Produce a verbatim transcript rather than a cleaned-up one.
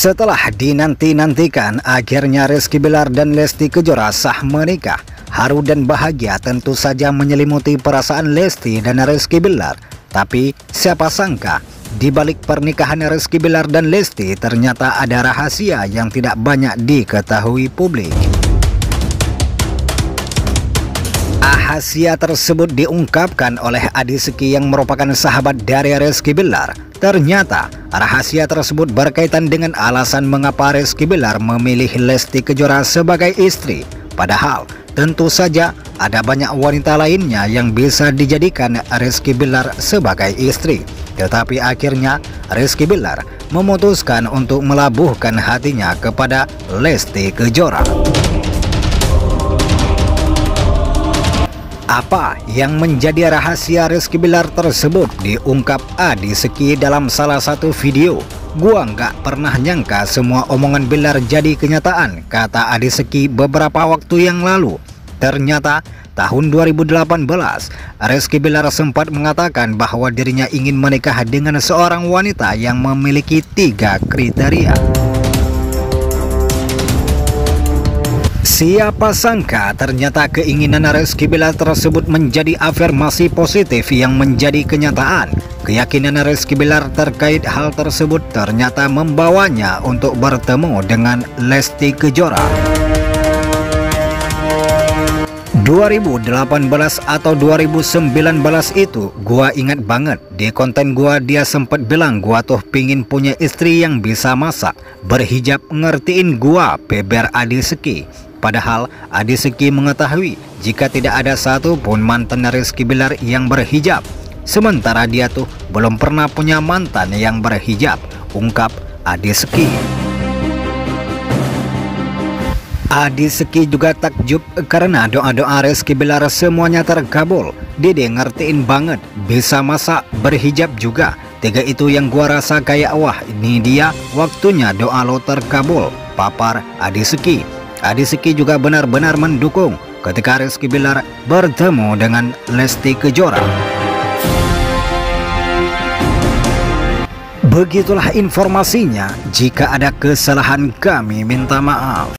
Setelah dinanti-nantikan, akhirnya Rizky Bilar dan Lesti Kejora sah menikah. Haru dan bahagia tentu saja menyelimuti perasaan Lesti dan Rizky Bilar. Tapi siapa sangka, di balik pernikahan Rizky Bilar dan Lesti ternyata ada rahasia yang tidak banyak diketahui publik. Rahasia tersebut diungkapkan oleh Adi Seki yang merupakan sahabat dari Rizky Bilar. Ternyata rahasia tersebut berkaitan dengan alasan mengapa Rizky Bilar memilih Lesti Kejora sebagai istri. Padahal tentu saja ada banyak wanita lainnya yang bisa dijadikan Rizky Bilar sebagai istri. Tetapi akhirnya Rizky Bilar memutuskan untuk melabuhkan hatinya kepada Lesti Kejora. Apa yang menjadi rahasia Rizky Bilar tersebut diungkap Adi Seki dalam salah satu video. Gua nggak pernah nyangka semua omongan Bilar jadi kenyataan, kata Adi Seki beberapa waktu yang lalu. Ternyata tahun dua ribu delapan belas, Rizky Bilar sempat mengatakan bahwa dirinya ingin menikah dengan seorang wanita yang memiliki tiga kriteria. Siapa sangka ternyata keinginan Rizky Bilar tersebut menjadi afirmasi positif yang menjadi kenyataan. Keyakinan Rizky Bilar terkait hal tersebut ternyata membawanya untuk bertemu dengan Lesti Kejora. dua ribu delapan belas atau dua ribu sembilan belas itu gua ingat banget, di konten gua dia sempat bilang gua tuh pingin punya istri yang bisa masak, berhijab, ngertiin gua, beber Adi Seki. Padahal Adi Seki mengetahui jika tidak ada satu pun mantan Rizky Bilar yang berhijab. Sementara dia tuh belum pernah punya mantan yang berhijab, ungkap Adi Seki. Adi Seki juga takjub karena doa-doa Rizky Bilar semuanya terkabul. Dede ngertiin banget, bisa masak, berhijab juga. Tiga itu yang gua rasa kayak wah ini dia waktunya doa lo terkabul, papar Adi Seki. Adi Seki juga benar-benar mendukung ketika Rizky Bilar bertemu dengan Lesti Kejora. Begitulah informasinya. Jika ada kesalahan kami minta maaf.